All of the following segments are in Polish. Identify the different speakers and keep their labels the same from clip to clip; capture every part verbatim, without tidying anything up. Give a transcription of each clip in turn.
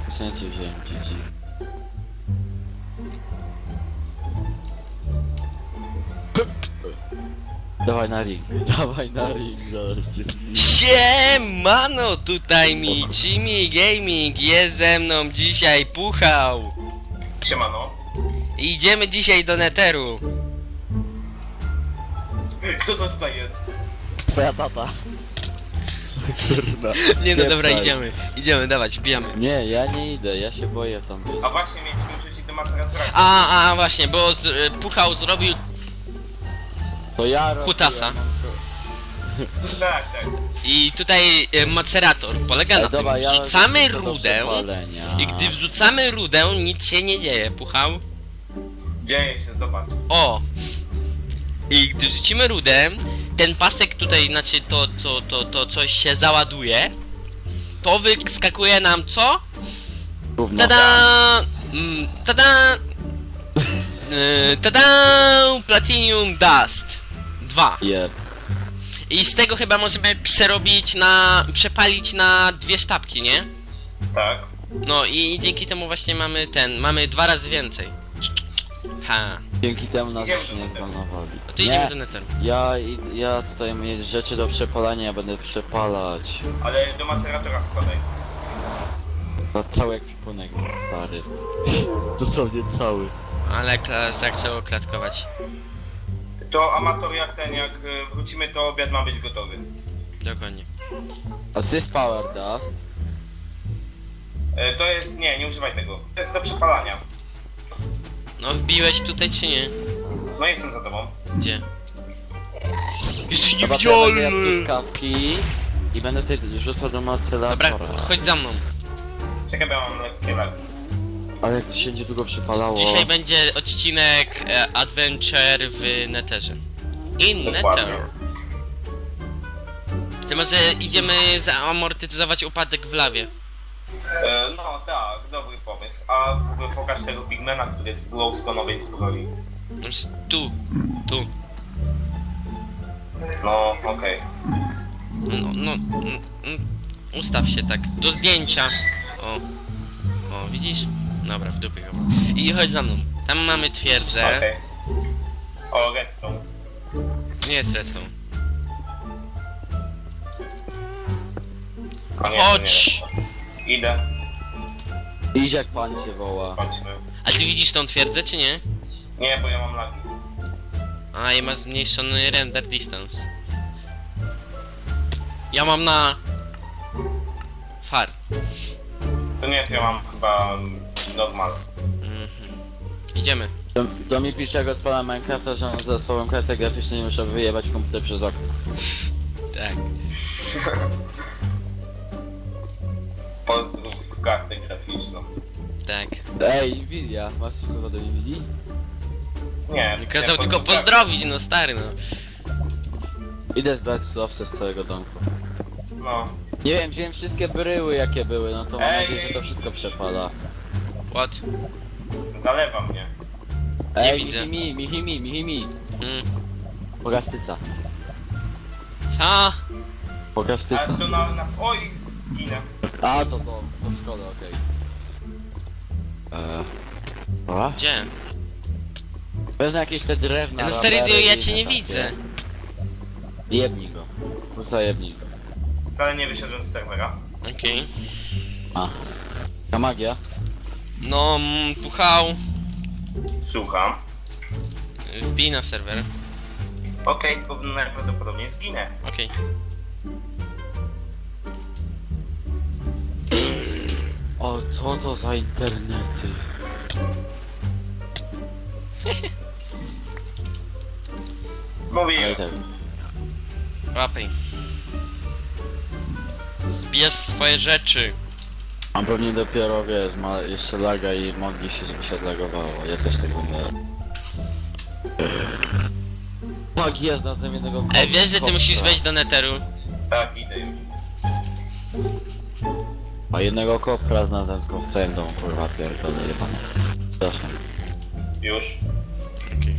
Speaker 1: Specjalnie cię wziąłem, G G. Dawaj na ring, dawaj na ring, zaraz cię zniszczę.
Speaker 2: Siemano, tutaj Michimi Gaming, jest ze mną dzisiaj Puchał.
Speaker 3: Siemano.
Speaker 2: I idziemy dzisiaj do Netheru.
Speaker 3: Kto to tutaj jest?
Speaker 1: Twoja tata. Kurna.
Speaker 2: Nie no dobra,
Speaker 1: Spieprzaj.
Speaker 2: idziemy, idziemy, dawać, wbijamy.
Speaker 1: Nie, ja nie idę, ja się boję tam być.
Speaker 3: A właśnie mieliśmy wrzucić do maceratora.
Speaker 2: A, a właśnie, bo z, y, Puchał zrobił
Speaker 1: To ja robię,
Speaker 2: Kutasa.
Speaker 1: ja mam to-
Speaker 3: Tak, tak.
Speaker 2: i tutaj y, macerator polega
Speaker 1: Ej,
Speaker 2: na tym,
Speaker 1: dobra, ja
Speaker 2: wrzucamy
Speaker 1: robię to do
Speaker 2: rudę
Speaker 1: przepalenia.
Speaker 2: i gdy wrzucamy rudę, nic się nie dzieje, Puchał.
Speaker 3: Dzieje się, zobacz.
Speaker 2: O! I gdy wrzucimy rudę, ten pasek tutaj, znaczy to, to, to, to coś się załaduje, to wyskakuje nam co?
Speaker 1: Gówno.
Speaker 2: Tada! Mm, tada! Yy, tada! Platinum Dust dwa.
Speaker 1: Jeb.
Speaker 2: I z tego chyba możemy przerobić na... przepalić na dwie sztabki, nie?
Speaker 3: Tak.
Speaker 2: No i dzięki temu właśnie mamy ten, mamy dwa razy więcej. Ha.
Speaker 1: Dzięki temu nas
Speaker 3: Idziemy
Speaker 1: jeszcze
Speaker 3: do
Speaker 1: nie
Speaker 3: Netheru.
Speaker 1: zbanowali.
Speaker 2: No to idziemy do Netheru.
Speaker 1: Ja, i- ja tutaj mam rzeczy do przepalania, ja będę przepalać.
Speaker 3: Ale do maceratora wkładaj.
Speaker 1: To cały ekwipunek, stary. Dosłownie cały.
Speaker 2: Ale kla zaczęło klatkować.
Speaker 3: To amator jak ten, jak y, wrócimy, to obiad ma być gotowy.
Speaker 2: Dokładnie.
Speaker 1: Assist Power Dust.
Speaker 3: E, to jest, nie, nie używaj tego. To jest do przepalania.
Speaker 2: No wbiłeś tutaj czy nie?
Speaker 3: No jestem za tobą.
Speaker 2: Gdzie? Jesteś
Speaker 1: Dobra, to ja będę jadł
Speaker 2: niewidzialny!
Speaker 1: truskawki i będę tutaj rzucał do
Speaker 2: Dobra,
Speaker 1: maceratora.
Speaker 2: chodź za mną.
Speaker 3: Czekaj, bo ja mam lekkie lagi.
Speaker 1: Ale jak to się będzie długo przepalało...
Speaker 2: Dzisiaj będzie odcinek e, Adventure w Netherze. In
Speaker 3: Dokładnie.
Speaker 2: Nether. Ty może idziemy zamortyzować upadek w lawie.
Speaker 3: E, no tak, dobry pomysł. A w ogóle pokaż tego pigmena, który jest w glowstone'owej zbroi.
Speaker 2: No, s- Tu, tu.
Speaker 3: No, okej.
Speaker 2: No, no, mm, mm, ustaw się tak, do zdjęcia. O, o, widzisz? Dobra, w dupie go. I chodź za mną. Tam mamy twierdzę.
Speaker 3: Okej. O, redstone.
Speaker 2: Nie jest redstone.
Speaker 3: A nie, to
Speaker 2: Chodź!
Speaker 3: nie. Idę,
Speaker 1: Idź jak pan cię woła.
Speaker 3: chodźmy.
Speaker 2: A ty widzisz tą twierdzę, czy nie?
Speaker 3: Nie, bo ja mam lagi.
Speaker 2: A, i ma zmniejszony render distance. Ja mam na... Far.
Speaker 3: To nie, to ja mam chyba mm, normal.
Speaker 2: Mhm. Idziemy.
Speaker 1: To, to mi pisze jak odpalam Minecrafta, że on za swoją kartę graficzną nie muszę wyjebać komputer przez okno.
Speaker 2: Tak.
Speaker 3: Pozdrów kartę graficzną.
Speaker 2: Tak.
Speaker 1: Ej, Nvidia, masz coś kurwa do Nvidii?
Speaker 3: Nie,
Speaker 2: Kazał
Speaker 3: nie,
Speaker 2: tylko
Speaker 3: pozdrów
Speaker 2: pozdrowić, no stary, no.
Speaker 1: Idę zbrać surowce z całego domku.
Speaker 3: kartę. No.
Speaker 1: Nie wiem, wziąłem wszystkie bryły jakie były, no to mam
Speaker 3: Ej,
Speaker 1: nadzieję, że
Speaker 3: ej.
Speaker 1: to wszystko przepala.
Speaker 2: What?
Speaker 3: Zalewa mnie.
Speaker 1: Ej,
Speaker 2: widzę.
Speaker 1: Michi mi, Michi mi, Michi mi.
Speaker 2: Hmm.
Speaker 1: Pogastyca.
Speaker 2: Co?
Speaker 1: Pogastyca.
Speaker 3: Ale to na, na... Oj, zginę.
Speaker 1: A, to to, to szkoda, okej. Eee... Dobra?
Speaker 2: Gdzie?
Speaker 1: Wezmę jakieś te drewna.
Speaker 2: No stary,
Speaker 1: rowery
Speaker 2: ja
Speaker 1: i
Speaker 2: cię nie
Speaker 1: takie.
Speaker 2: widzę.
Speaker 1: Jebnij go. Musa jebnij go.
Speaker 3: Wcale nie wyszedłem z serwera.
Speaker 2: Okej.
Speaker 1: A. Ta magia?
Speaker 2: No, mm, Puchał.
Speaker 3: Słucham.
Speaker 2: Wbij na serwer.
Speaker 3: Okej, okay, najprawdopodobniej zginę.
Speaker 2: Okej.
Speaker 1: O, co to za internety?
Speaker 3: Mówię.
Speaker 1: Ej, tak.
Speaker 2: Łapaj. Zbierz swoje rzeczy.
Speaker 1: A pewnie dopiero, wiesz, ma jeszcze laga i modli się, żeby się odlagowało. Ja też tego miałem. Tak, jest, znalazłem jednego
Speaker 2: E, wiesz, że ty
Speaker 1: kopca.
Speaker 2: musisz wejść do Netheru?
Speaker 3: Tak, idę już.
Speaker 1: A jednego kopra znalazłem tylko w całym domu, kurwa, pierdolę jebane. Przepraszam.
Speaker 3: Już.
Speaker 2: Okej.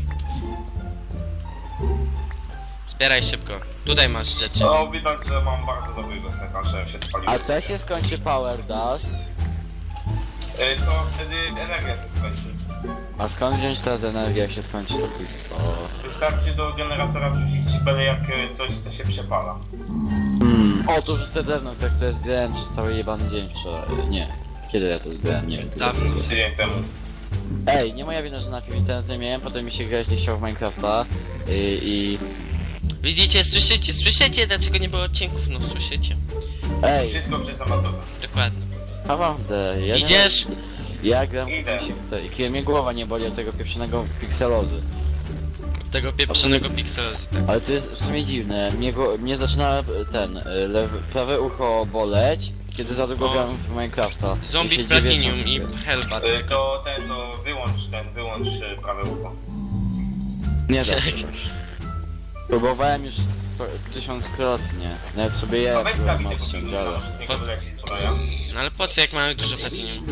Speaker 2: Zbieraj szybko. Tutaj masz rzeczy.
Speaker 3: No, widać, że mam bardzo dobrego seta, że się spaliłem.
Speaker 1: A co się skończy Power Dust?
Speaker 3: Y, to wtedy energia się skończy.
Speaker 1: A skąd wziąć teraz energię, jak się skończy to quick?
Speaker 3: Wystarczy do generatora wrzucić cibele, jak y, coś co się przepala.
Speaker 1: Hmm. O, to rzucę drewno, tak to jest grałem przez cały jebany dzień wczoraj. Nie. Kiedy ja to zgrałem? Nie wiem. kiedy
Speaker 2: Dawno.
Speaker 1: to było.
Speaker 3: Tydzień temu.
Speaker 1: Ej, nie moja wina, że najpierw internet nie miałem, potem mi się grać nie chciał w Minecrafta i... i...
Speaker 2: Widzicie, słyszycie, słyszycie, dlaczego nie było odcinków? No słyszycie.
Speaker 1: Ej,
Speaker 3: Wszystko przez amatora.
Speaker 2: Dokładnie.
Speaker 1: naprawdę, ja nie-
Speaker 2: Idziesz?
Speaker 1: Ja gram,
Speaker 3: Idę.
Speaker 1: jak się chce. I kiedy mnie głowa nie boli od tego pieprzonego pikselozy.
Speaker 2: Tego pieprzonego pikselozy, tak.
Speaker 1: Ale to jest w sumie dziwne, mnie, go, mnie zaczyna ten, lewe, prawe ucho boleć, kiedy za długo
Speaker 2: O.
Speaker 1: gram w Minecrafta.
Speaker 2: Zombie
Speaker 1: I się
Speaker 2: w Platinium
Speaker 1: dziwię,
Speaker 2: i
Speaker 1: co-
Speaker 2: Hellbat.
Speaker 3: Y, to ten, to wyłącz ten, wyłącz y, prawe ucho.
Speaker 1: Nie da się. Próbowałem już sto- tysiąckrotnie. Nawet sobie je
Speaker 3: No weź zabij
Speaker 1: próbowałem
Speaker 3: tego
Speaker 1: odciąć,
Speaker 3: pigmana,
Speaker 1: ale...
Speaker 3: może z niego wyleci zbroja.
Speaker 2: No ale po co, jak mamy dużo Platinium?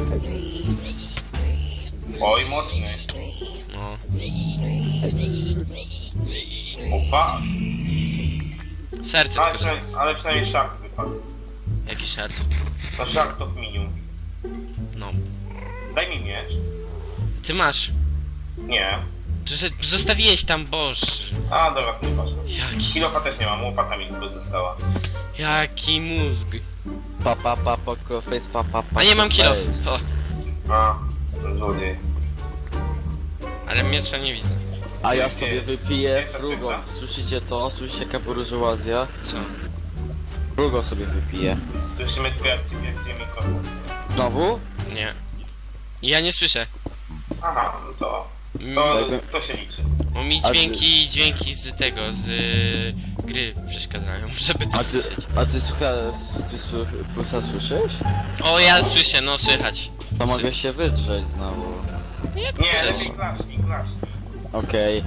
Speaker 3: Oj, mocny.
Speaker 2: No.
Speaker 3: Opa.
Speaker 2: Serce
Speaker 3: Ale,
Speaker 2: tylko.
Speaker 3: przynajmniej- ale przynajmniej szach wypadł.
Speaker 2: Jaki szat?
Speaker 3: No szach to w miniu.
Speaker 2: No.
Speaker 3: Daj mi miecz.
Speaker 2: Ty masz.
Speaker 3: Nie.
Speaker 2: Że zostawiłeś tam, boż.
Speaker 3: A, dobra, to nieważne.
Speaker 2: Jaki,
Speaker 3: Kilofa też nie mam, łopata mi tylko została.
Speaker 2: jaki mózg.
Speaker 1: Pa pa pa poker face pa pa pa.
Speaker 2: A nie mam kilof.
Speaker 1: face.
Speaker 2: O,
Speaker 3: A, złodziej.
Speaker 2: ale miecza nie widzę.
Speaker 1: A ja
Speaker 3: Gdzie
Speaker 1: sobie
Speaker 3: jest-
Speaker 1: wypiję
Speaker 3: gdzie jest ta
Speaker 1: frugo.
Speaker 3: cyfra?
Speaker 1: Słyszycie to? Słyszycie kaburżuazja?
Speaker 2: Co?
Speaker 1: Frugo sobie wypiję.
Speaker 3: Słyszymy tu jak ci pierdzie mikrofon.
Speaker 1: Znowu?
Speaker 2: Nie. Ja nie słyszę.
Speaker 3: Aha, no to...
Speaker 2: Mi,
Speaker 3: To,
Speaker 1: Jakby-
Speaker 3: to się liczy.
Speaker 2: bo mi
Speaker 1: A ty-
Speaker 2: dźwięki, dźwięki z tego, z y, gry przeszkadzają, żeby to
Speaker 1: A ty,
Speaker 2: słyszeć.
Speaker 1: a ty słucha, ty słuch, Pusa słyszysz?
Speaker 2: O, ja słyszę, no słychać.
Speaker 1: To mogę się wydrzeć znowu.
Speaker 2: Jak
Speaker 3: Nie,
Speaker 2: chcesz.
Speaker 3: lepiej klasznik, klasznik.
Speaker 1: Okej.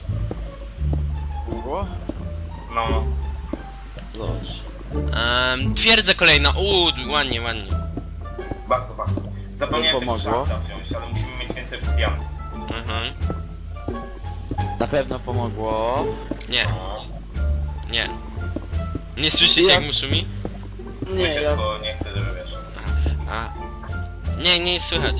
Speaker 1: Frugo?
Speaker 3: No.
Speaker 1: Dobrze.
Speaker 2: Um, twierdza kolejna, uuu, ładnie, ładnie.
Speaker 3: Bardzo, bardzo. Zapomniałem tego
Speaker 1: pomogło?
Speaker 3: szachta wziąć, ale musimy mieć więcej obsydianu.
Speaker 2: Mhm.
Speaker 1: Na pewno pomogło.
Speaker 2: Nie,
Speaker 3: No.
Speaker 2: nie. Nie słyszycie
Speaker 1: Ja-
Speaker 2: jak mu szumi?
Speaker 3: Słyszę,
Speaker 1: ja-
Speaker 3: tylko nie chcę, żeby wiesz.
Speaker 2: A. Nie, nie słychać.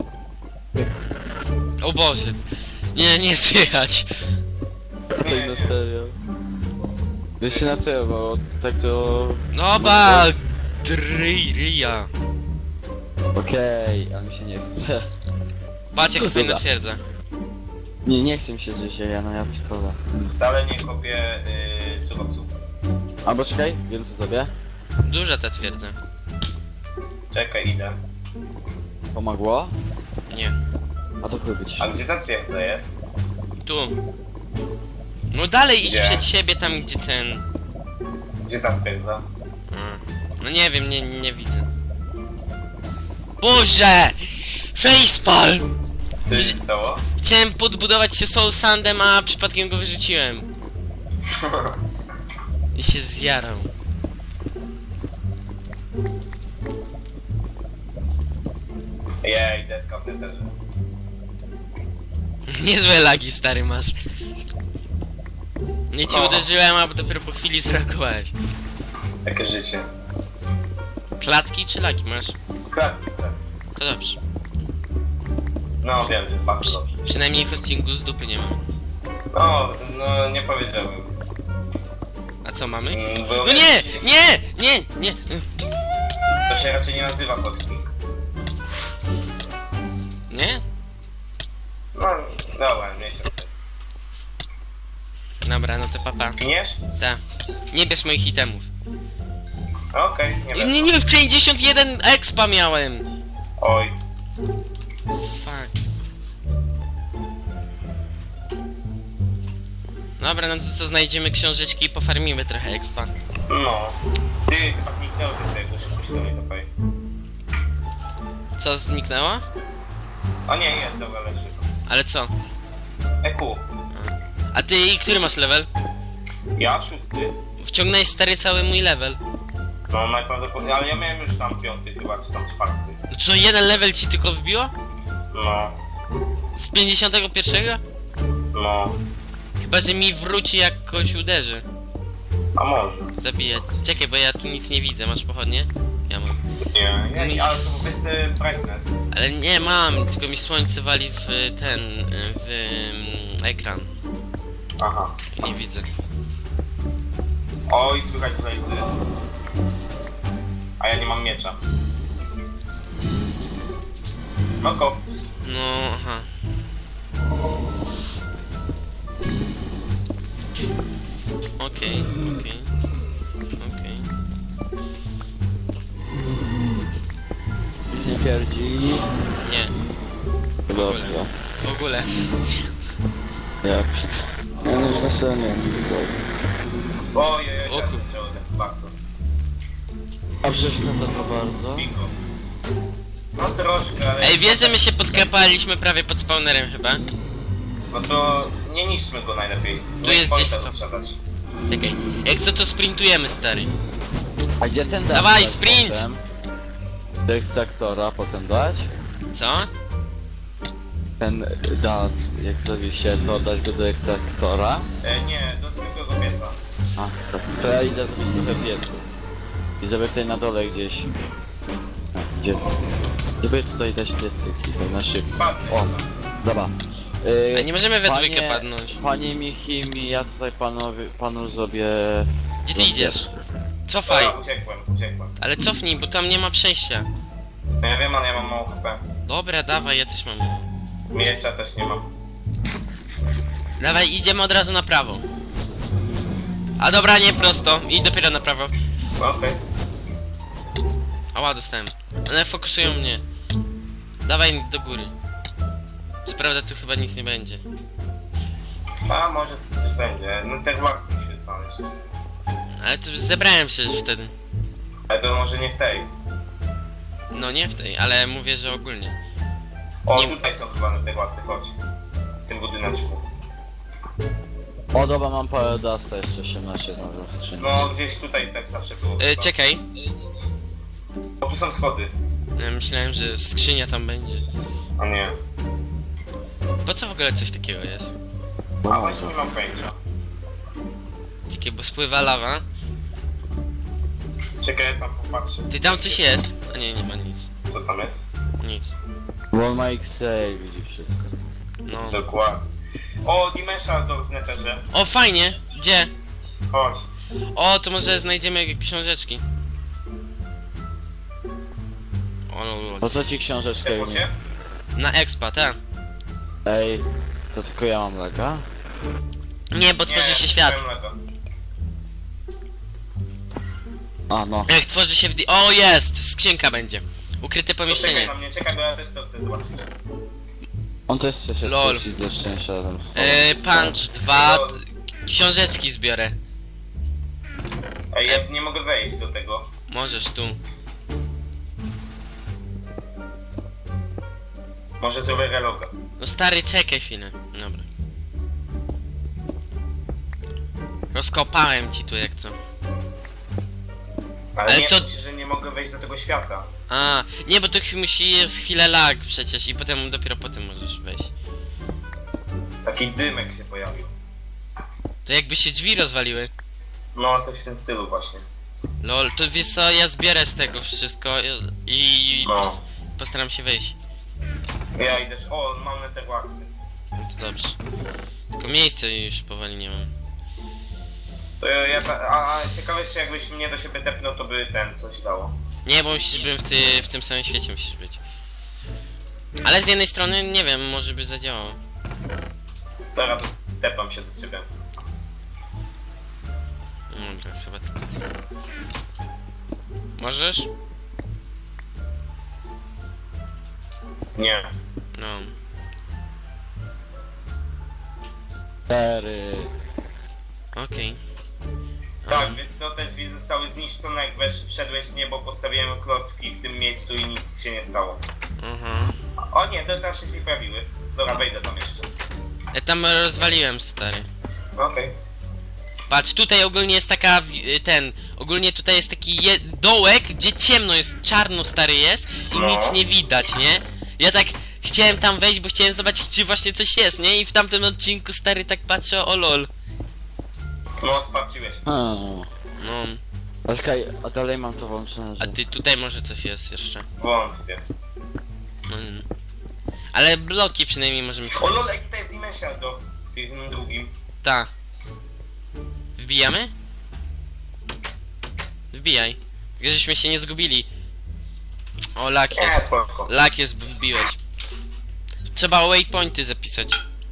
Speaker 2: O Boże. Nie, nie słychać.
Speaker 1: Tak
Speaker 3: Nie,
Speaker 1: na
Speaker 3: nie.
Speaker 1: serio. Wiesz się na serio, bo tak to...
Speaker 2: No ba, dryj, ryja.
Speaker 1: Okej, ale mi się nie chce.
Speaker 2: Patrz jak
Speaker 1: Dobra.
Speaker 2: fajna twierdza.
Speaker 1: Nie, nie chcę mi się żyć, ja no ja pierdolę.
Speaker 3: Wcale nie kopię yy, surowców.
Speaker 1: Albo czekaj, wiem co zrobię.
Speaker 2: Duża ta twierdza.
Speaker 3: Czekaj, idę.
Speaker 1: Pomogło?
Speaker 2: Nie.
Speaker 1: A to chuj być.
Speaker 3: A gdzie ta twierdza jest?
Speaker 2: Tu. No dalej idź
Speaker 3: Gdzie?
Speaker 2: przed siebie tam gdzie ten.
Speaker 3: Gdzie ta twierdza?
Speaker 2: A. No nie wiem, nie, nie widzę. Boże! Facepalm!
Speaker 3: Co się stało?
Speaker 2: Chciałem podbudować się soul sandem, a przypadkiem go wyrzuciłem. I się zjarał.
Speaker 3: Jej, deska w netherze.
Speaker 2: Niezłe lagi stary masz. Nie cię
Speaker 3: O.
Speaker 2: uderzyłem, a dopiero po chwili zareagowałeś.
Speaker 3: Jakie życie.
Speaker 2: Klatki czy lagi masz?
Speaker 3: Klatki, klatki.
Speaker 2: To dobrze.
Speaker 3: No wiem, wiem, bardzo dobrze.
Speaker 2: Przynajmniej hostingu z dupy nie mamy.
Speaker 3: No, no nie powiedziałem.
Speaker 2: A co mamy?
Speaker 3: Mm, bo
Speaker 2: No nie! Nie! Nie! Nie!
Speaker 3: To się raczej nie nazywa hosting.
Speaker 2: Nie?
Speaker 3: No, dobra, mniejsza z tym.
Speaker 2: Dobra, no to papa.
Speaker 3: Zginiesz?
Speaker 2: Ta. Nie bierz moich itemów.
Speaker 3: Okej, nie
Speaker 2: Nie,
Speaker 3: wiem.
Speaker 2: nie, nie, pięćdziesiąt jeden expa miałem!
Speaker 3: Oj.
Speaker 2: Fuck. Dobra, no to co, znajdziemy książeczki i pofarmimy trochę expa.
Speaker 3: No. Ty, chyba zniknęło do tego, szybko się do mnie dopaj.
Speaker 2: Co, zniknęło?
Speaker 3: O nie, jest, dobra, leży.
Speaker 2: Ale co?
Speaker 3: E Q.
Speaker 2: A ty, który masz level?
Speaker 3: Ja szósty.
Speaker 2: Wciągnąłeś stary cały mój level.
Speaker 3: No najprawdopodobniej, ale ja miałem już tam piąty chyba, czy tam czwarty.
Speaker 2: No co, jeden level ci tylko wbiło?
Speaker 3: No,
Speaker 2: Z pięćdziesiątego pierwszego?
Speaker 3: no.
Speaker 2: Chyba, że mi wróci jak kogoś uderzy.
Speaker 3: A może.
Speaker 2: Zabijać. Czekaj, bo ja tu nic nie widzę. Masz pochodnie? Ja mam.
Speaker 3: Nie, nie, nie, ale to jest e, brightness.
Speaker 2: Ale nie mam, tylko mi słońce wali w ten, w mm, ekran.
Speaker 3: Aha.
Speaker 2: I nie widzę.
Speaker 3: Oj, słychać tutaj łzy. A ja nie mam miecza. No kop.
Speaker 2: No, aha. Okej, okej. Okej.
Speaker 1: Nic nie pierdzi.
Speaker 2: Nie,
Speaker 1: Dobrze.
Speaker 2: w ogóle.
Speaker 1: Ja pit. Ja no już na sobie nie
Speaker 3: Ojej,
Speaker 2: O
Speaker 3: ja
Speaker 2: kur-
Speaker 3: się bardzo.
Speaker 1: A przeszkadza to bardzo.
Speaker 3: Bingo. No troszkę, ale...
Speaker 2: Ej, wiesz, że my się podklepaliśmy prawie pod spawnerem chyba?
Speaker 3: No to nie niszczmy go najlepiej.
Speaker 2: Tu jest
Speaker 3: Pointa
Speaker 2: gdzieś
Speaker 3: trzeba dać.
Speaker 2: Czekaj, jak co to sprintujemy, stary?
Speaker 1: A gdzie ten dać?
Speaker 2: Dawaj,
Speaker 1: dać
Speaker 2: sprint!
Speaker 1: potem? Do ekstraktora potem dać?
Speaker 2: Co?
Speaker 1: Ten gaz, jak zrobi się, to dać go do ekstraktora.
Speaker 3: E, nie, do zwykłego pieca.
Speaker 1: A, to, to ja idę zrobić trochę piecu. I żeby tutaj na dole gdzieś... A, gdzie? Żeby tutaj dać piecyki, tak na szybko.
Speaker 3: Padnę.
Speaker 1: O, dobra. Yy,
Speaker 2: A nie możemy we
Speaker 1: panie-
Speaker 2: dwójkę padnąć.
Speaker 1: Panie Michimi, ja tutaj panowi, panu zrobię...
Speaker 2: Gdzie ty idziesz? Cofaj!
Speaker 3: Dobra, uciekłem, uciekłem.
Speaker 2: Ale cofnij, bo tam nie ma przejścia.
Speaker 3: No ja wiem, ale ja mam mało H P.
Speaker 2: Dobra, dawaj, ja też mam.
Speaker 3: Miecza też nie mam.
Speaker 2: Dawaj, idziemy od razu na prawo. A dobra, nie prosto. I dopiero na prawo.
Speaker 3: No, okej.
Speaker 2: Ała, dostałem. Ale fokusują mnie. Dawaj do góry. Co prawda tu chyba nic nie będzie.
Speaker 3: A może coś będzie. No ten łak musi znaleźć.
Speaker 2: Ale to zebrałem się już wtedy.
Speaker 3: Ale to może nie w tej.
Speaker 2: No nie w tej, ale mówię, że ogólnie.
Speaker 3: O,
Speaker 2: Nie-
Speaker 3: tutaj są chyba na te łapy, chodź. W tym budyneczku.
Speaker 1: O, dobra, mam parę dasta jeszcze osiemnaście znowu w skrzynce.
Speaker 3: No, gdzieś tutaj tak zawsze było.
Speaker 2: E,
Speaker 3: chyba.
Speaker 2: czekaj.
Speaker 3: O, tu są schody.
Speaker 2: Ja myślałem, że skrzynia tam będzie.
Speaker 3: A nie.
Speaker 2: Po co w ogóle coś takiego jest?
Speaker 1: Bo
Speaker 3: A właśnie
Speaker 1: może.
Speaker 3: nie mam pojęcia.
Speaker 2: Takie, bo spływa lawa.
Speaker 3: Czekaj, ja tam popatrzę.
Speaker 2: Ty tam coś jest? A nie, nie ma nic.
Speaker 3: Co tam jest?
Speaker 2: Nic.
Speaker 1: Bo on ma X-ray, widzi wszystko.
Speaker 2: No.
Speaker 3: Dokładnie. O, Dimension to w neterze.
Speaker 2: O, fajnie! Gdzie?
Speaker 3: Chodź.
Speaker 2: O, to może znajdziemy książeczki. O, no, no.
Speaker 1: Po co ci książeczkę?
Speaker 3: Te pocie?
Speaker 2: Na expa, tak?
Speaker 1: Ej, to tylko ja mam lega?
Speaker 2: Nie, bo tworzy się świat.
Speaker 3: powiem lego.
Speaker 1: A, no.
Speaker 2: Jak tworzy się w... di- O, jest! Skrzynka będzie. Ukryte
Speaker 3: To czekaj
Speaker 2: pomieszczenie.
Speaker 3: na mnie, czekaj, bo ja też to chcę zobaczyć.
Speaker 1: On też chce się
Speaker 2: Lol.
Speaker 1: spocić ze szczęścia razem z tobą.
Speaker 2: Eee, punch dwa. Książeczki zbiorę.
Speaker 3: Ej, ja nie mogę wejść do tego.
Speaker 2: Możesz tu.
Speaker 3: Może zrobię reloga.
Speaker 2: No stary, czekaj chwilę. Dobra. Rozkopałem ci tu jak co.
Speaker 3: Ale,
Speaker 2: Ale
Speaker 3: nie
Speaker 2: co-
Speaker 3: co... że nie mogę wejść do tego świata.
Speaker 2: A, nie, bo to ch- musi jest chwilę lag przecież i potem dopiero potem możesz wejść.
Speaker 3: Taki dymek się pojawił.
Speaker 2: To jakby się drzwi rozwaliły.
Speaker 3: No, coś w tym stylu właśnie.
Speaker 2: Lol, to wiesz co, ja zbierę z tego wszystko i, i
Speaker 3: No.
Speaker 2: pos- postaram się wejść.
Speaker 3: Ja idę... O, mam neter łapy.
Speaker 2: No to dobrze. Tylko miejsca już powoli nie mam.
Speaker 3: To ja... ja a, a ciekawe, czy jakbyś mnie do siebie tepnął, to by ten coś dało.
Speaker 2: Nie, bo musisz bym w, ty, w tym samym świecie musisz być. Ale z jednej strony, nie wiem, może by zadziałało.
Speaker 3: Teraz to tepam się do ciebie.
Speaker 2: Dobra, chyba tylko ty. Możesz?
Speaker 3: Nie.
Speaker 2: No.
Speaker 1: Cztery.
Speaker 2: Okej.
Speaker 3: Tak,
Speaker 2: Aha.
Speaker 3: więc co, te drzwi zostały zniszczone, jak wesz, wszedłeś w niebo, postawiłem klocki w tym miejscu i nic się nie stało.
Speaker 2: Aha.
Speaker 3: O nie, te teraz się nie pojawiły. Dobra, wejdę tam jeszcze.
Speaker 2: Ja tam rozwaliłem, stary.
Speaker 3: Okej.
Speaker 2: Patrz, tutaj ogólnie jest taka, wi- ten, ogólnie tutaj jest taki je dołek, gdzie ciemno jest, czarno stary jest i
Speaker 3: No.
Speaker 2: nic nie widać, nie? Ja tak chciałem tam wejść, bo chciałem zobaczyć, czy właśnie coś jest, nie? I w tamtym odcinku stary tak patrzę, o lol.
Speaker 3: No, sparciłeś.
Speaker 1: Hmm.
Speaker 2: No.
Speaker 1: A czekaj, a dalej mam to włączone,
Speaker 2: A
Speaker 1: że...
Speaker 2: ty tutaj może coś jest jeszcze.
Speaker 3: Wątpię.
Speaker 2: Mm. Ale bloki przynajmniej możemy...
Speaker 3: O lol, ej, tutaj jest Dimension do w tym drugim.
Speaker 2: Ta. Wbijamy? Wbijaj. Żeśmy się nie zgubili. O, lak
Speaker 3: Nie,
Speaker 2: jest.
Speaker 3: spoko.
Speaker 2: Lak jest, bo wbiłeś. Trzeba waypointy zapisać.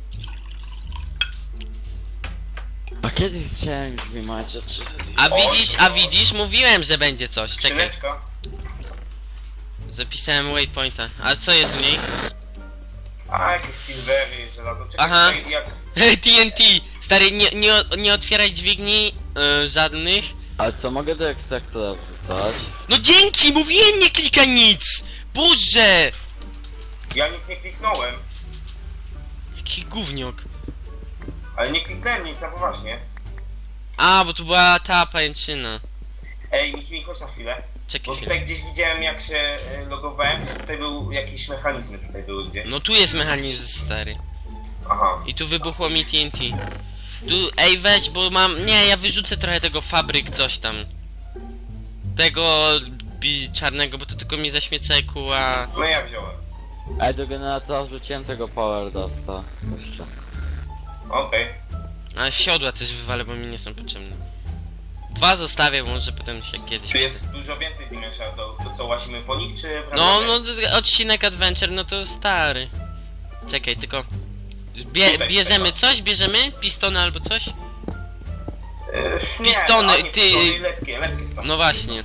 Speaker 1: A kiedyś chciałem już wymać, a trzy razy...
Speaker 2: A
Speaker 3: O,
Speaker 2: widzisz, a
Speaker 3: no.
Speaker 2: widzisz? Mówiłem, że będzie coś. Czekaj.
Speaker 3: Skrzyneczka.
Speaker 2: Zapisałem waypointa. A co jest w niej?
Speaker 3: A, jakieś silvery, żelazo. Czekaj,
Speaker 2: Aha.
Speaker 3: tutaj jak...
Speaker 2: T N T! Stary, nie, nie, nie otwieraj dźwigni yy, żadnych.
Speaker 1: Ale co, mogę do ekstraktora wrzucać?
Speaker 2: No dzięki! Mówiłem, nie klikaj nic! Boże!
Speaker 3: Ja nic nie kliknąłem.
Speaker 2: Jaki gówniok.
Speaker 3: Ale nie kliknąłem nic, na poważnie.
Speaker 2: A, bo tu była ta pajęczyna.
Speaker 3: Ej, Miki, chodź na chwilę.
Speaker 2: Czekaj
Speaker 3: Bo
Speaker 2: chwilę.
Speaker 3: tutaj gdzieś widziałem, jak się e, logowałem, że tutaj był jakieś mechanizmy tutaj były gdzieś.
Speaker 2: No tu jest mechanizm stary.
Speaker 3: Aha.
Speaker 2: I tu wybuchło mi T N T. Tu, ej weź, bo mam... Nie, ja wyrzucę trochę tego fabryk coś tam. Tego bi czarnego, bo to tylko mi zaśmieca kuła.
Speaker 3: No ja wziąłem.
Speaker 1: Ej, do generatora wrzuciłem tego Power Dusta. Jeszcze.
Speaker 3: Okej.
Speaker 2: A siodła też wywalę, bo mi nie są potrzebne. Dwa zostawię, bo może potem się kiedyś...
Speaker 3: Tu jest dużo więcej Dimension do... To co, łazimy po nich, czy...
Speaker 2: No,
Speaker 3: wracamy?
Speaker 2: no, odcinek Adventure, no to stary. Czekaj, tylko... Bie
Speaker 3: Tutaj
Speaker 2: bierzemy
Speaker 3: tego.
Speaker 2: coś? Bierzemy? Pistony albo coś?
Speaker 3: E,
Speaker 2: Pistony,
Speaker 3: nie, no,
Speaker 2: ty-
Speaker 3: Pistony lepkie, lepkie są.
Speaker 2: No właśnie.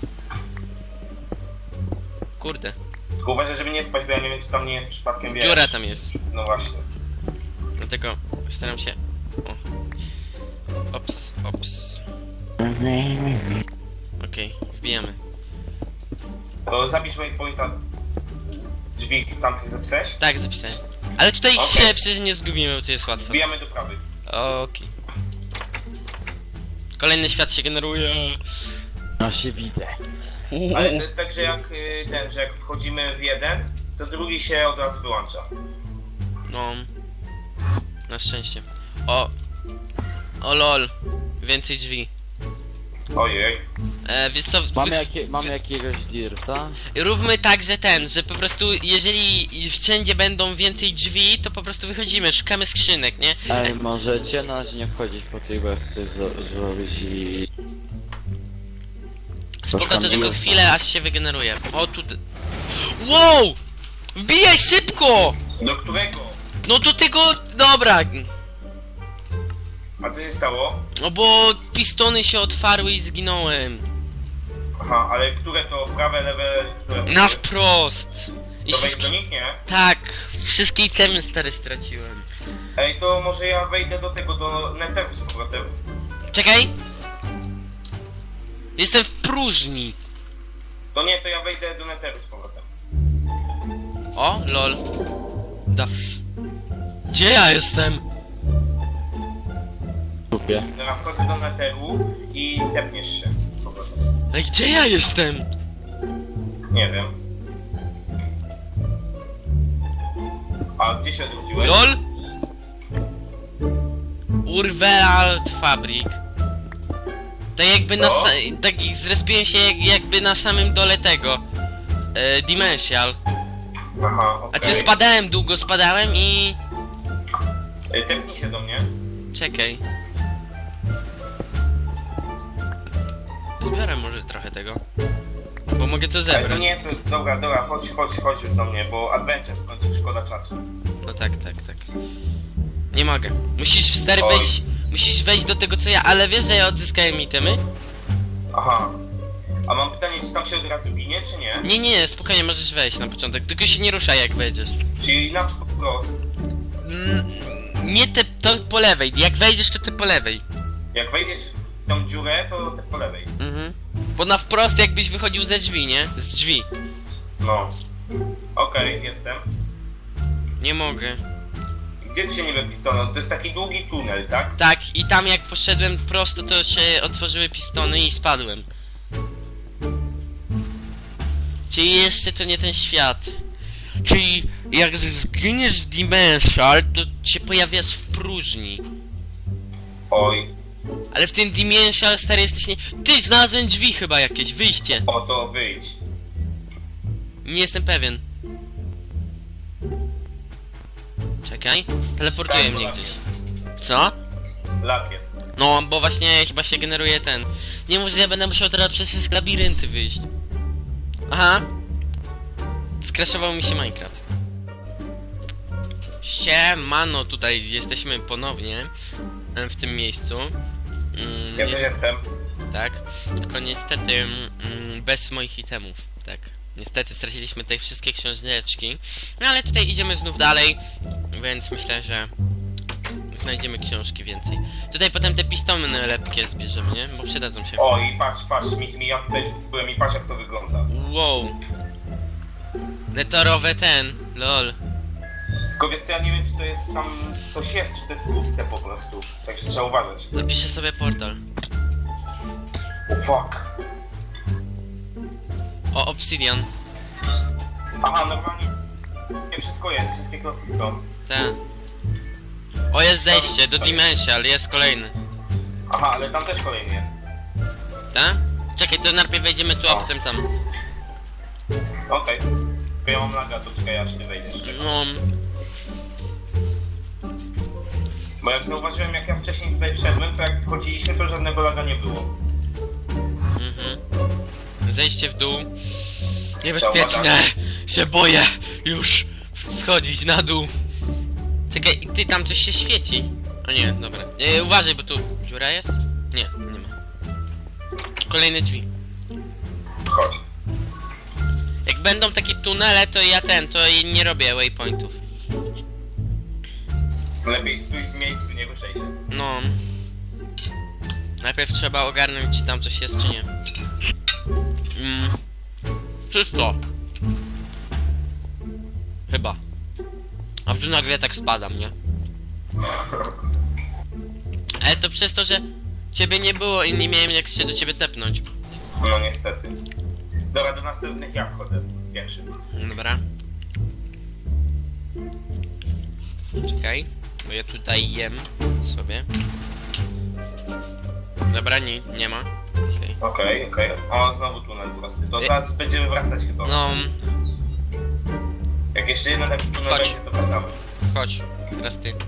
Speaker 2: Kurde.
Speaker 3: Tylko uważaj, żeby nie spać, bo ja nie wiem, czy tam nie jest przypadkiem wiesz.
Speaker 2: Dziura tam jest.
Speaker 3: No właśnie.
Speaker 2: Dlatego staram się... O. Ops, ops. Okej, wbijamy.
Speaker 3: To zapisz waypointa. Drzwi tamtych zapisałeś?
Speaker 2: Tak, zapisałem. Ale tutaj
Speaker 3: Okej.
Speaker 2: się przecież nie zgubimy, bo to jest łatwe.
Speaker 3: Wbijamy do prawej.
Speaker 2: Okej. Kolejny świat się generuje.
Speaker 1: No się widzę.
Speaker 3: Ale to jest tak, że jak y, ten, że jak wchodzimy w jeden, to drugi się od razu wyłącza.
Speaker 2: No. Na szczęście. O. O lol. Więcej drzwi.
Speaker 3: Ojej.
Speaker 2: E, więc co,
Speaker 1: Mamy,
Speaker 2: wy-
Speaker 1: jakie, mamy jakiegoś dirta?
Speaker 2: róbmy tak, że ten, że po prostu jeżeli wszędzie będą więcej drzwi, to po prostu wychodzimy, szukamy skrzynek, nie?
Speaker 1: Ej, możecie na razie nie wchodzić po tej wersji zro- zrobić i...
Speaker 2: Spoko, to
Speaker 1: tam
Speaker 2: tylko
Speaker 1: miło.
Speaker 2: chwilę, aż się wygeneruje. O, tu... Wow! Wbijaj szybko!
Speaker 3: Do którego?
Speaker 2: No do tego... Dobra.
Speaker 3: A co się stało?
Speaker 2: No bo pistony się otwarły i zginąłem.
Speaker 3: Aha, ale które to? Prawe, lewe, które?
Speaker 2: Na wprost. I
Speaker 3: To wejść
Speaker 2: wszystkie...
Speaker 3: do nich, nie?
Speaker 2: Tak, wszystkie itemy stare straciłem.
Speaker 3: Ej, to może ja wejdę do tego, do Netheru z powrotem.
Speaker 2: Czekaj. Jestem w próżni.
Speaker 3: To nie, to ja wejdę do Netheru z powrotem.
Speaker 2: O, lol. Da f... Gdzie ja jestem?
Speaker 1: Kupie.
Speaker 3: Dobra, wchodzę do Netheru i tepniesz się z powrotem.
Speaker 2: Ej, gdzie ja jestem?
Speaker 3: Nie wiem. A gdzie się odwróciłeś?
Speaker 2: LOL? Urwelt Fabrik. Tak jakby na
Speaker 3: Co?
Speaker 2: sa- tak zrespiłem się jak, jakby na samym dole tego. E, Dimensional.
Speaker 3: Aha,
Speaker 2: A
Speaker 3: okej.
Speaker 2: czy spadałem długo, spadałem i...
Speaker 3: Ej, tepnij się do mnie.
Speaker 2: Czekaj. Zbiorę może trochę tego. Bo mogę to
Speaker 3: Ale to
Speaker 2: zebrać.
Speaker 3: nie, to dobra, dobra, chodź, chodź, chodź już do mnie, bo adventure w końcu szkoda czasu.
Speaker 2: No tak, tak, tak. Nie mogę. Musisz wstary
Speaker 3: Oj.
Speaker 2: wejść. Musisz wejść do tego co ja, ale wiesz, że ja odzyskałem itemy?
Speaker 3: Aha. A mam pytanie, czy tam się od razu ginie, czy nie?
Speaker 2: Nie, nie, spokojnie możesz wejść na początek, tylko się nie ruszaj jak wejdziesz.
Speaker 3: Czyli na wprost.
Speaker 2: Mm, nie te, to po lewej, jak wejdziesz to te po lewej.
Speaker 3: Jak wejdziesz w tą dziurę, to te po lewej.
Speaker 2: Mhm. Bo na wprost jakbyś wychodził ze drzwi, nie? Z drzwi.
Speaker 3: No. Okej, jestem.
Speaker 2: Nie mogę.
Speaker 3: Gdzie tu się nie we pistonu? To jest taki długi tunel, tak?
Speaker 2: Tak, i tam jak poszedłem prosto, to się otworzyły pistony i spadłem. Czyli jeszcze to nie ten świat. Czyli jak zginiesz w Dimensional, to się pojawiasz w próżni.
Speaker 3: Oj.
Speaker 2: Ale w tym Dimension, stary, jesteś nie... Ty, znalazłem drzwi chyba jakieś, wyjście.
Speaker 3: Oto wyjdź.
Speaker 2: Nie jestem pewien. Czekaj. Teleportuje
Speaker 3: Tak,
Speaker 2: mnie
Speaker 3: lag
Speaker 2: gdzieś.
Speaker 3: jest.
Speaker 2: Co?
Speaker 3: Lag jest.
Speaker 2: No, bo właśnie chyba się generuje ten. Nie mów, że ja będę musiał teraz przez labirynty wyjść. Aha. Skraszował mi się Minecraft. Siemano, tutaj jesteśmy ponownie em, w tym miejscu. Mm,
Speaker 3: Ja
Speaker 2: jest-
Speaker 3: też jestem.
Speaker 2: Tak, tylko niestety mm, bez moich itemów, tak. Niestety straciliśmy tutaj wszystkie książeczki. No ale tutaj idziemy znów dalej, więc myślę, że znajdziemy książki więcej. Tutaj potem te pistony lepkie zbierzemy, nie? Bo przydadzą się.
Speaker 3: O i patrz, patrz, mi, mi, ja tutaj byłem i patrz jak to wygląda.
Speaker 2: Wow. Netorowe ten, lol.
Speaker 3: Tylko wiesz co, ja nie wiem czy to jest tam coś jest, czy to jest puste po prostu. Także trzeba uważać.
Speaker 2: Zapiszę sobie portal.
Speaker 3: O fuck.
Speaker 2: O, obsidian.
Speaker 3: Aha, normalnie nie wszystko jest, wszystkie klocki są.
Speaker 2: Tak. O, jest zejście do Dimension, ale jest kolejny.
Speaker 3: Aha, ale tam też kolejny jest.
Speaker 2: Tak? Czekaj, to najpierw wejdziemy tu, a potem tam.
Speaker 3: Okej. Okay. Ja mam laga, to czekaj aż ty wejdziesz. Czekaj.
Speaker 2: No,
Speaker 3: Bo jak zauważyłem jak ja wcześniej tutaj wszedłem, to jak wchodziliśmy to żadnego laga nie było.
Speaker 2: mhm. Zejście w dół. Niebezpieczne! Się boję! Już! Schodzić na dół! Czekaj, ty, tam coś się świeci. O nie, dobra. E, uważaj, bo tu dziura jest? Nie, nie ma. Kolejne drzwi.
Speaker 3: Chodź.
Speaker 2: Jak będą takie tunele, to ja ten, to nie robię waypointów.
Speaker 3: Lepiej stój w miejscu, nie ruszaj się.
Speaker 2: No. Najpierw trzeba ogarnąć, czy tam coś jest, czy nie. Mm. Czysto. Chyba. A tu nagle tak spadam, nie? Ale to przez to, że ciebie nie było i nie miałem jak się do ciebie tepnąć.
Speaker 3: No niestety. Dobra, do następnych ja wchodzę. Pierwszy.
Speaker 2: Dobra. Czekaj, bo ja tutaj jem sobie. Dobra, nie, nie ma. Okej.
Speaker 3: Okej, okej. O, znowu tunel prosty. To
Speaker 2: Ej.
Speaker 3: teraz będziemy wracać chyba.
Speaker 2: No,
Speaker 3: Jak jeszcze jeden taki tunel
Speaker 2: Chodź.
Speaker 3: będzie, to wracamy.
Speaker 2: chodź, teraz ty.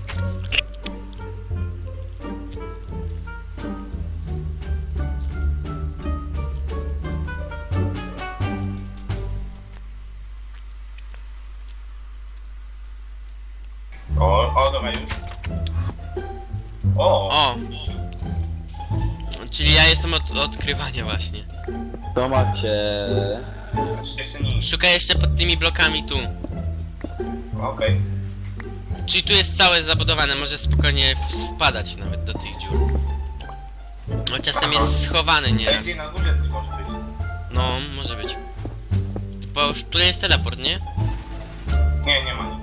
Speaker 3: O, o, dobra, już. O,
Speaker 2: O! Czyli ja jestem od odkrywania właśnie.
Speaker 1: To macie...
Speaker 3: jeszcze nie.
Speaker 2: Szukaj jeszcze pod tymi blokami tu.
Speaker 3: Okej.
Speaker 2: Czyli tu jest całe zabudowane, może spokojnie w- wpadać nawet do tych dziur. Chociaż tam jest schowany
Speaker 3: Okay.
Speaker 2: nieraz.
Speaker 3: Gdzie na górze coś może być.
Speaker 2: No, może być. Bo już tu jest teleport, nie?
Speaker 3: Nie, nie ma nic.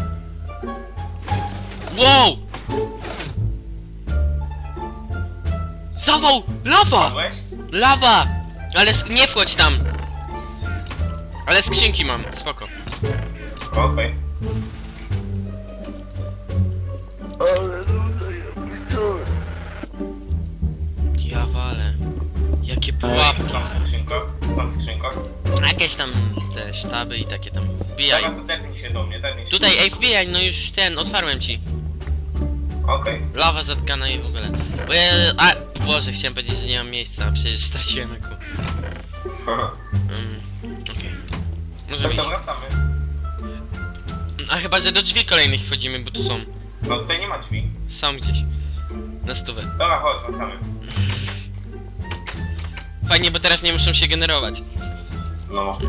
Speaker 2: Wow! Zawał! Lawa!
Speaker 3: Padłeś?
Speaker 2: Lawa! Ale sk- nie wchodź tam! Ale skrzynki mam, spoko.
Speaker 3: Okej.
Speaker 2: Ja walę. Jakie
Speaker 3: Okay.
Speaker 2: pułapki.
Speaker 3: Tam w skrzynkach. Tam w skrzynkach.
Speaker 2: Jakieś tam te sztaby i takie tam. Wbijaj.
Speaker 3: Dobra, to tepnij się do mnie, tepnij się.
Speaker 2: Tutaj, ej, wbijaj, no już ten, otwarłem ci.
Speaker 3: Okej.
Speaker 2: Lawa zatkana i w ogóle. Bo ja, a, Boże, chciałem powiedzieć, że nie mam miejsca, a przecież straciłem eku.
Speaker 3: Okay.
Speaker 2: Um, okej. Może
Speaker 3: To
Speaker 2: być.
Speaker 3: co, wracamy?
Speaker 2: A chyba, że do drzwi kolejnych wchodzimy, bo tu są.
Speaker 3: No tutaj nie ma drzwi.
Speaker 2: Są gdzieś. Na stówę.
Speaker 3: Dobra, chodź, wracamy.
Speaker 2: Fajnie, bo teraz nie muszą się generować.
Speaker 3: No.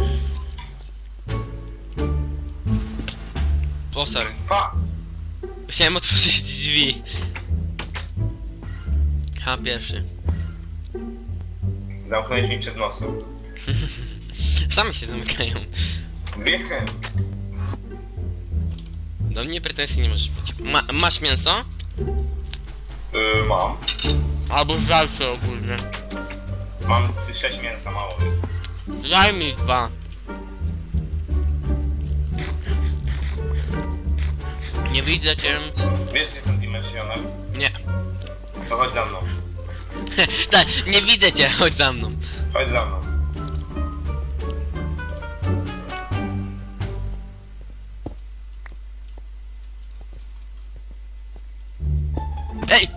Speaker 2: O, sorry.
Speaker 3: Fa!
Speaker 2: Chciałem otworzyć drzwi. Ha, pierwszy.
Speaker 3: Zamknąłeś mi przed nosem.
Speaker 2: Same się zamykają.
Speaker 3: Wiem.
Speaker 2: Do mnie pretensji nie możesz mieć. Ma masz mięso?
Speaker 3: Yy, mam.
Speaker 2: Albo żalce ogólnie.
Speaker 3: Mam sześć mięsa, mało już.
Speaker 2: Daj mi dwa. Nie widzę cię.
Speaker 3: Wiesz gdzie są Dimensionem?
Speaker 2: Nie.
Speaker 3: To chodź za mną.
Speaker 2: Tak, nie widzę cię, chodź za mną.
Speaker 3: Chodź za mną.
Speaker 2: Ej!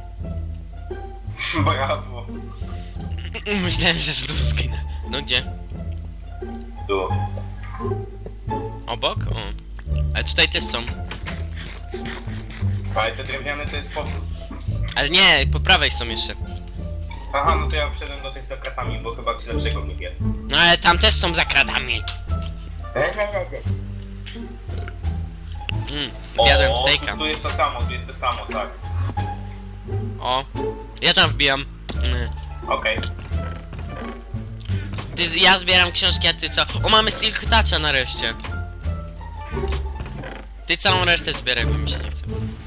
Speaker 3: Brawo.
Speaker 2: Myślałem, że znów zginę. No gdzie?
Speaker 3: Tu.
Speaker 2: Obok? O. Ale tutaj też są.
Speaker 3: Ale te drewniane to jest powrót.
Speaker 2: Ale nie, po prawej są jeszcze.
Speaker 3: Aha, no to ja wszedłem do tych za kratami, bo chyba coś lepszego w nich jest.
Speaker 2: No ale tam też są za kratami. Mm, zjadłem
Speaker 3: O,
Speaker 2: stejka.
Speaker 3: Tu, tu jest to samo, tu jest to samo, tak.
Speaker 2: O. Ja tam wbijam. Mm.
Speaker 3: Okej.
Speaker 2: Ty, z- ja zbieram książki, a ty co? O, mamy Silk Toucha nareszcie. Ty całą resztę zbieraj, bo mi się nie chce.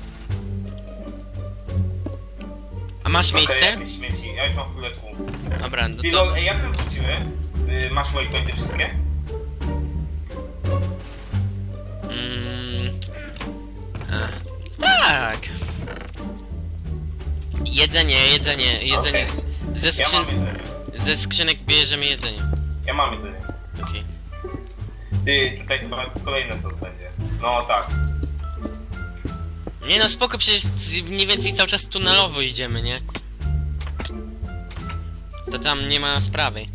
Speaker 2: A masz
Speaker 3: Okej,
Speaker 2: miejsce?
Speaker 3: jakieś śmieci, ja już mam chwilę pół.
Speaker 2: Dobra, no to...
Speaker 3: Tilo, ej, jak my wrócimy? Y, masz waypointy wszystkie?
Speaker 2: Mm, a, tak. Jedzenie, jedzenie, jedzenie.
Speaker 3: Okej.
Speaker 2: z- Ze,
Speaker 3: Ja
Speaker 2: skrzyn...
Speaker 3: mam jedzenie.
Speaker 2: Ze skrzynek bierzemy jedzenie.
Speaker 3: Ja mam jedzenie.
Speaker 2: Okej.
Speaker 3: Ty, tutaj chyba kolejne to będzie. No tak.
Speaker 2: Nie no, spoko, przecież mniej więcej cały czas tunelowo idziemy, nie? To tam nie ma sprawy.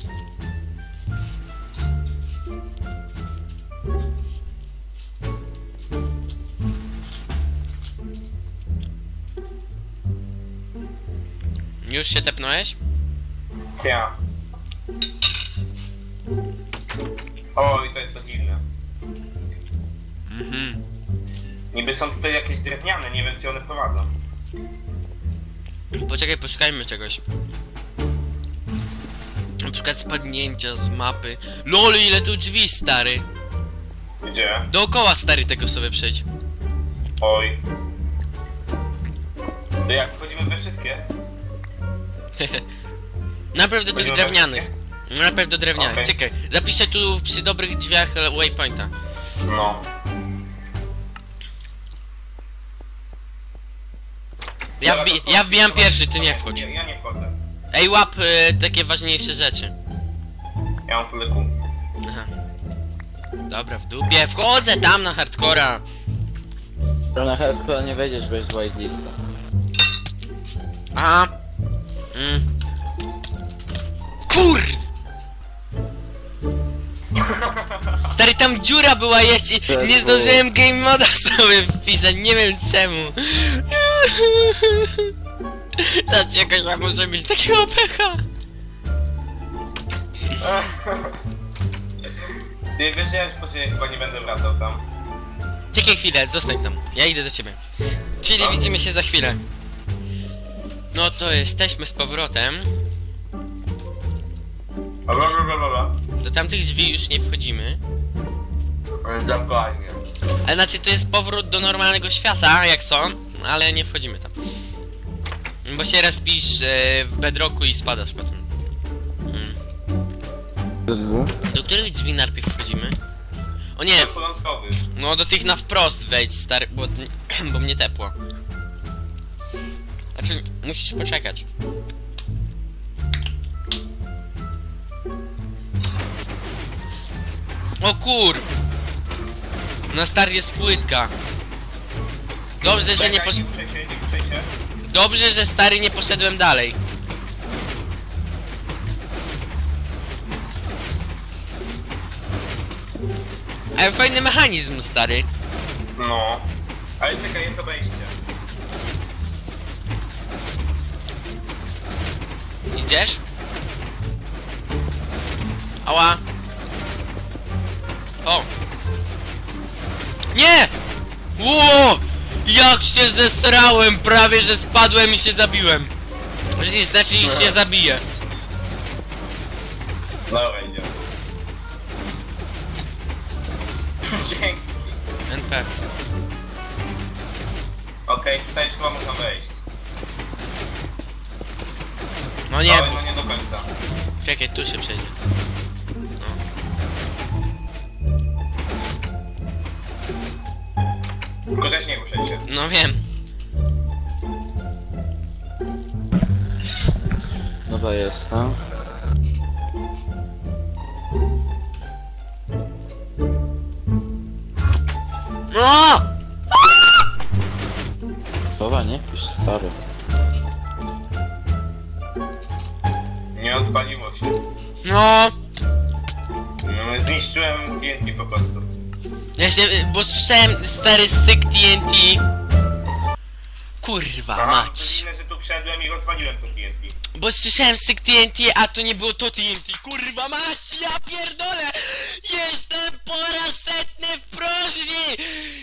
Speaker 2: Już się tepnąłeś?
Speaker 3: Ja. Oj, to jest to dziwne.
Speaker 2: Mhm.
Speaker 3: Niby są tutaj jakieś drewniane, nie wiem gdzie one prowadzą.
Speaker 2: Poczekaj, poszukajmy czegoś. Na przykład spadnięcia z mapy. Lol, ile tu drzwi, stary.
Speaker 3: Gdzie?
Speaker 2: Dookoła, stary, tego sobie przejdź.
Speaker 3: Oj. To jak wchodzimy we wszystkie?
Speaker 2: Najpierw do tych
Speaker 3: Wchodzimy we
Speaker 2: drewnianych. Najpierw do drewnianych.
Speaker 3: Okej.
Speaker 2: Czekaj, zapiszę tu przy dobrych drzwiach e, waypointa.
Speaker 3: No.
Speaker 2: Ja,
Speaker 3: Dobra,
Speaker 2: wbi
Speaker 3: to
Speaker 2: ja
Speaker 3: wchodź.
Speaker 2: wbijam pierwszy, ty nie wchodź.
Speaker 3: Ja, ja nie wchodzę.
Speaker 2: Ej, łap e, takie ważniejsze rzeczy.
Speaker 3: Ja mam chwilę kół.
Speaker 2: Aha. Dobra, w dupie. Wchodzę tam na hardcora.
Speaker 1: To na hardcore nie wejdziesz bez whitelista.
Speaker 2: Aha. Mm. Kurde! Stary, tam dziura była jeszcze i
Speaker 1: Tak
Speaker 2: nie
Speaker 1: było.
Speaker 2: zdążyłem game moda sobie wpisać, nie wiem czemu. Dlaczego ja muszę mieć takiego pecha?
Speaker 3: Ty wiesz, że ja już po ciebie chyba nie będę wracał tam.
Speaker 2: Czekaj chwilę, zostań tam. Ja idę do ciebie. Czyli
Speaker 3: No.
Speaker 2: widzimy się za chwilę. No to jesteśmy z powrotem.
Speaker 3: Blablabla.
Speaker 2: Do tamtych drzwi już nie wchodzimy.
Speaker 3: Dokładnie.
Speaker 2: Ale znaczy to jest powrót do normalnego świata, jak co, ale nie wchodzimy tam. Bo się respisz e, w bedrocku i spadasz potem. Mm. Do których drzwi najpierw wchodzimy? O nie,
Speaker 3: Porządkowy.
Speaker 2: no do tych na wprost wejdź, stary, bo, bo mnie tepło. Znaczy, musisz poczekać. O kur... Na stary jest płytka. Dobrze, że nie posz...
Speaker 3: Nie ruszaj się, nie ruszaj się.
Speaker 2: Dobrze, że stary nie poszedłem dalej. Ale fajny mechanizm, stary.
Speaker 3: No. Ale czekaj, jest obejście.
Speaker 2: Idziesz? Ała. O. Nie! Ło! Jak się zesrałem, prawie że spadłem i się zabiłem. Znaczy, znaczy się zabiję.
Speaker 3: Dobra, idziemy. Dzięki.
Speaker 2: N P.
Speaker 3: Okej, tutaj już chyba można wejść.
Speaker 2: No nie,
Speaker 3: Ale no nie do końca.
Speaker 2: czekaj, tu się przejdzie.
Speaker 3: Tylko też nie ruszaj się.
Speaker 2: No wiem.
Speaker 1: Chyba jest, no.
Speaker 2: No!
Speaker 1: Chyba nie? Już stary.
Speaker 3: Nie odpaliło się.
Speaker 2: No!
Speaker 3: No, zniszczyłem T N T po prostu.
Speaker 2: Ja się, bo słyszałem stary syk T N T. Kurwa
Speaker 3: Aha, to
Speaker 2: mać.
Speaker 3: dziwne, że tu wszedłem i rozwaliłem to T N T.
Speaker 2: Bo słyszałem syk T N T, a to nie było to T N T. Kurwa mać, ja pierdolę! Jestem po raz setny w próżni!